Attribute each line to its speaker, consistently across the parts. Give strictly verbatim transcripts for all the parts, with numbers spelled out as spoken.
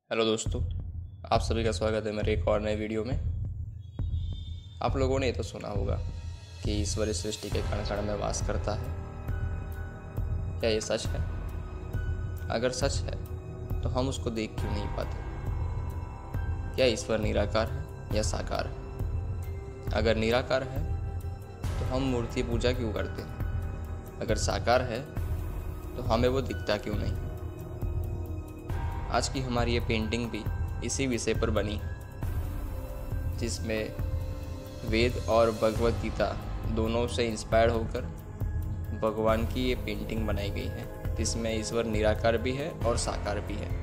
Speaker 1: Hello दोस्तों, आप सभी का स्वागत है मेरे एक और नए वीडियो में। आप लोगों ने ये तो सुना होगा कि ईश्वर इस सृष्टि के कण कण में वास करता है। क्या ये सच है? अगर सच है तो हम उसको देख क्यों नहीं पाते? क्या ईश्वर निराकार है या साकार है? अगर निराकार है तो हम मूर्ति पूजा क्यों करते हैं? अगर साकार है तो हमें वो दिखता क्यों नहीं? आज की हमारी ये पेंटिंग भी इसी विषय पर बनी है, जिसमें वेद और भगवत गीता दोनों से इंस्पायर होकर भगवान की ये पेंटिंग बनाई गई है, जिसमें ईश्वर निराकार भी है और साकार भी है।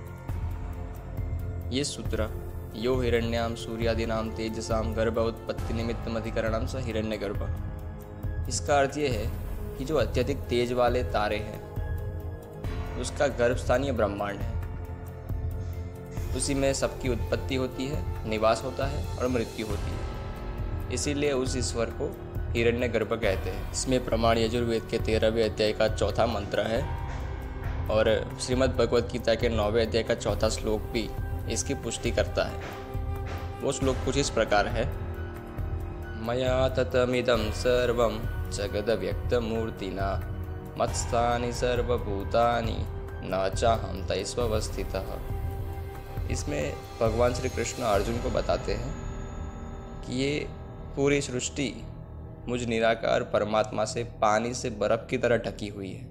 Speaker 1: ये सूत्र यो हिरण्याम सूर्यादिनाम तेजसाम गर्भ उत्पत्ति निमित्तम अधिकरणम स हिरण्यगर्भ। इसका अर्थ ये है कि जो अत्यधिक तेज वाले तारे हैं उसका गर्भ स्थानीय ब्रह्मांड है, उसी में सबकी उत्पत्ति होती है, निवास होता है और मृत्यु होती है। इसीलिए उस ईश्वर को हिरण्यगर्भ कहते हैं। इसमें प्रमाण यजुर्वेद के तेरहवें अध्याय का चौथा मंत्र है और श्रीमद् भगवद गीता के नौवें अध्याय का चौथा श्लोक भी इसकी पुष्टि करता है। वो श्लोक कुछ इस प्रकार है। मया ततमिदं सर्वं जगदव्यक्तमूर्तिना मत्स्थानि सर्वभूतानि न चाहं तैस्वस्थितः। इसमें भगवान श्री कृष्ण अर्जुन को बताते हैं कि ये पूरी सृष्टि मुझ निराकार परमात्मा से पानी से बर्फ की तरह ढकी हुई है।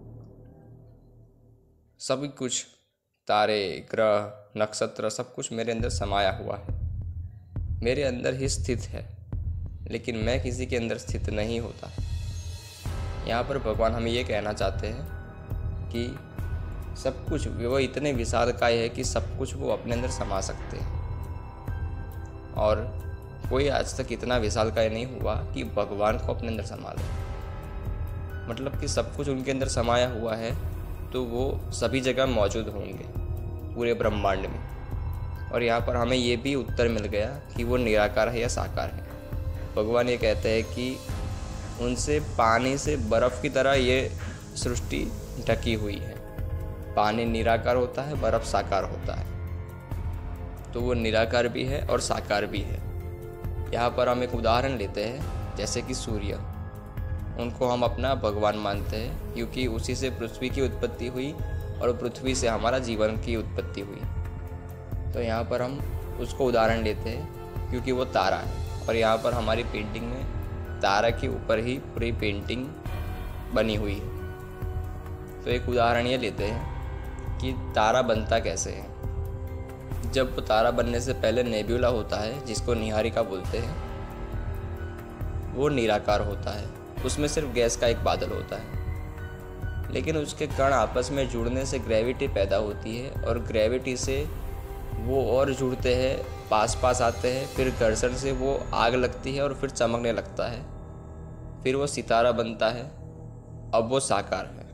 Speaker 1: सब कुछ, तारे, ग्रह, नक्षत्र, सब कुछ मेरे अंदर समाया हुआ है, मेरे अंदर ही स्थित है, लेकिन मैं किसी के अंदर स्थित नहीं होता। यहाँ पर भगवान हमें ये कहना चाहते हैं कि सब कुछ वो इतने विशालकाय है कि सब कुछ वो अपने अंदर समा सकते हैं, और कोई आज तक इतना विशालकाय नहीं हुआ कि भगवान को अपने अंदर समा ले। मतलब कि सब कुछ उनके अंदर समाया हुआ है तो वो सभी जगह मौजूद होंगे पूरे ब्रह्मांड में। और यहाँ पर हमें ये भी उत्तर मिल गया कि वो निराकार है या साकार है। भगवान ये कहते हैं कि उनसे पानी से बर्फ़ की तरह ये सृष्टि ढकी हुई है। पानी निराकार होता है, बर्फ साकार होता है, तो वो निराकार भी है और साकार भी है। यहाँ पर हम एक उदाहरण लेते हैं, जैसे कि सूर्य। उनको हम अपना भगवान मानते हैं क्योंकि उसी से पृथ्वी की उत्पत्ति हुई और पृथ्वी से हमारा जीवन की उत्पत्ति हुई। तो यहाँ पर हम उसको उदाहरण लेते हैं क्योंकि वो तारा है, और यहाँ पर हमारी पेंटिंग में तारा के ऊपर ही पूरी पेंटिंग बनी हुई है। तो एक उदाहरण ये लेते हैं कि तारा बनता कैसे है। जब तारा बनने से पहले नेब्यूला होता है, जिसको निहारिका बोलते हैं, वो निराकार होता है। उसमें सिर्फ गैस का एक बादल होता है, लेकिन उसके कण आपस में जुड़ने से ग्रेविटी पैदा होती है, और ग्रेविटी से वो और जुड़ते हैं, पास पास आते हैं, फिर घर्षण से वो आग लगती है और फिर चमकने लगता है, फिर वो सितारा बनता है। अब वो साकार है,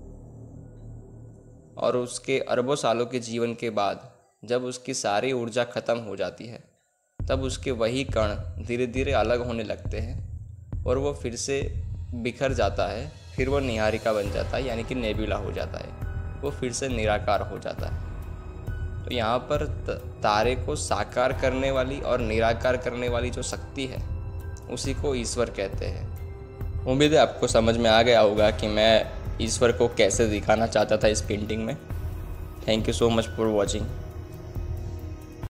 Speaker 1: और उसके अरबों सालों के जीवन के बाद जब उसकी सारी ऊर्जा ख़त्म हो जाती है, तब उसके वही कण धीरे धीरे अलग होने लगते हैं और वो फिर से बिखर जाता है। फिर वो निहारिका बन जाता है, यानी कि नेब्यूला हो जाता है, वो फिर से निराकार हो जाता है। तो यहाँ पर तारे को साकार करने वाली और निराकार करने वाली जो शक्ति है, उसी को ईश्वर कहते हैं। उम्मीद है आपको समझ में आ गया होगा कि मैं ईश्वर को कैसे दिखाना चाहता था इस पेंटिंग में। Thank you so much for watching.